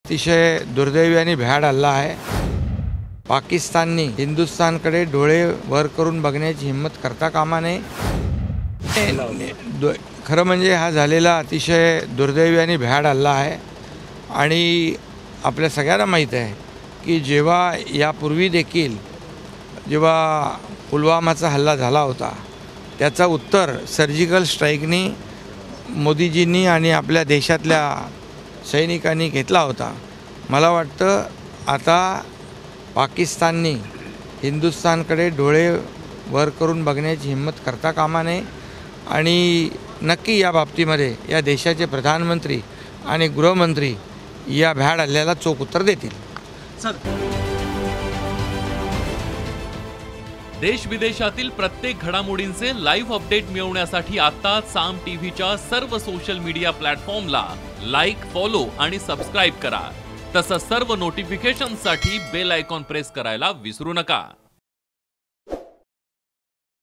अतिशय दुर्दैवी आणि भ्याड हल्ला आहे। पाकिस्ताननी हिंदुस्थानकडे डोळे वर करून बघण्याची हिम्मत करता कामा नये। खरं म्हणजे हा झालेला अतिशय दुर्दैवी आणि भ्याड हल्ला आहे आणि आपल्या सगळ्यांना माहीत आहे की जेव्हा यापूर्वी देखील जेव्हा पुलवामाचा हल्ला झाला होता त्याचा उत्तर सर्जिकल स्ट्राईकनी मोदीजींनी आणि आपल्या देशातल्या सैनिकांनी घेतला होता। मला वाटतं आता पाकिस्ताननी हिंदुस्थानकडे डोळे वर करून बघण्याची हिम्मत करता कामा नये आणि नक्की या बाबतीमध्ये या देशाचे प्रधानमंत्री आणि गृहमंत्री या भ्याड हल्ल्याला चोख उत्तर देतील। देश विदेशातील प्रत्येक घडामोडींचे लाईव्ह अपडेट मिळवण्यासाठी आता साम टीव्हीच्या सर्व सोशल मीडिया प्लॅटफॉर्मला लाईक, फॉलो आणि सबस्क्राईब करा। तसंच सर्व नोटिफिकेशनसाठी बेल आयकॉन प्रेस करायला विसरू नका।